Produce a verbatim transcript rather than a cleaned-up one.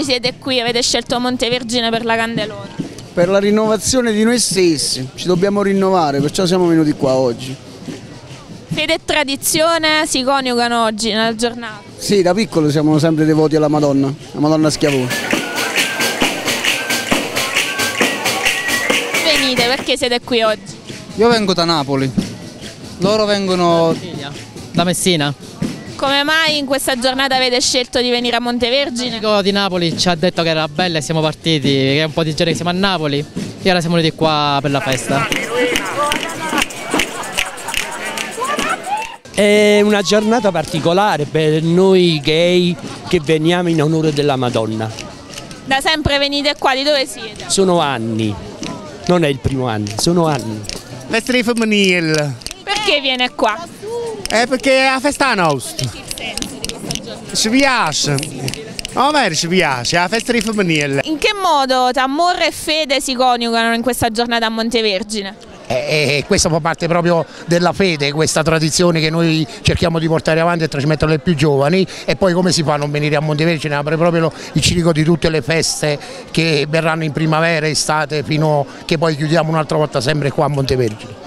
siete qui, avete scelto Montevergine per la Candelora? Per la rinnovazione di noi stessi, ci dobbiamo rinnovare, perciò siamo venuti qua oggi. Fede e tradizione si coniugano oggi nella giornata? Sì, da piccolo siamo sempre devoti alla Madonna, la Madonna Schiavone. Venite, perché siete qui oggi? Io vengo da Napoli, loro vengono da Messina. Come mai in questa giornata avete scelto di venire a Montevergine? L'amico di Napoli ci ha detto che era bella e siamo partiti, che è un po' di giorni che siamo a Napoli e ora siamo venuti qua per la festa. È una giornata particolare per noi gay che veniamo in onore della Madonna. Da sempre venite qua, di dove siete? Sono anni, non è il primo anno, sono anni. Festa di femminile. Perché viene qua? Eh, perché è la festa nostra. Ci piace. A me ci piace, è la festa di femminile. In che modo Tamorra e Fede si coniugano in questa giornata a Montevergine? E questo fa parte proprio della fede, questa tradizione che noi cerchiamo di portare avanti e trasmettere ai più giovani. E poi come si fa a non venire a Montevergine? Apre proprio il ciclo di tutte le feste che verranno in primavera, estate, fino a che poi chiudiamo un'altra volta sempre qua a Montevergine.